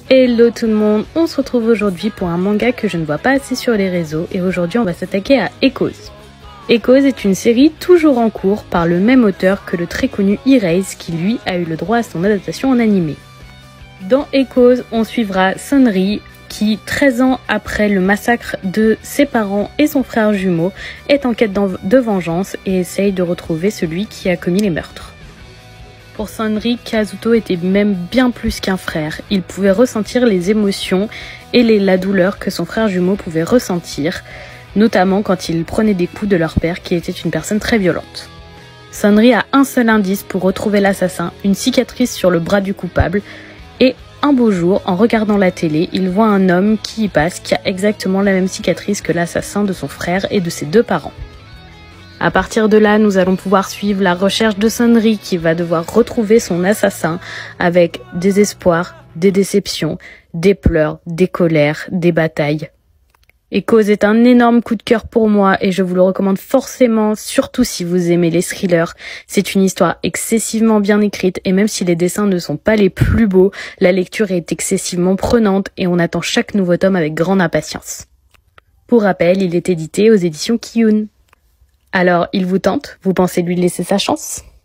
Hello tout le monde, on se retrouve aujourd'hui pour un manga que je ne vois pas assez sur les réseaux et aujourd'hui on va s'attaquer à Echoes. Echoes est une série toujours en cours par le même auteur que le très connu Erase qui lui a eu le droit à son adaptation en animé. Dans Echoes, on suivra Sunri qui, 13 ans après le massacre de ses parents et son frère jumeau, est en quête de vengeance et essaye de retrouver celui qui a commis les meurtres. Pour Sunri, Kazuto était même bien plus qu'un frère. Il pouvait ressentir les émotions et la douleur que son frère jumeau pouvait ressentir, notamment quand il prenait des coups de leur père qui était une personne très violente. Sunri a un seul indice pour retrouver l'assassin, une cicatrice sur le bras du coupable, et un beau jour, en regardant la télé, il voit un homme qui y passe qui a exactement la même cicatrice que l'assassin de son frère et de ses deux parents. À partir de là, nous allons pouvoir suivre la recherche de Sunri qui va devoir retrouver son assassin avec des espoirs, des déceptions, des pleurs, des colères, des batailles. Echoes est un énorme coup de cœur pour moi et je vous le recommande forcément, surtout si vous aimez les thrillers. C'est une histoire excessivement bien écrite et même si les dessins ne sont pas les plus beaux, la lecture est excessivement prenante et on attend chaque nouveau tome avec grande impatience. Pour rappel, il est édité aux éditions Kiyun. Alors, il vous tente? Vous pensez lui laisser sa chance?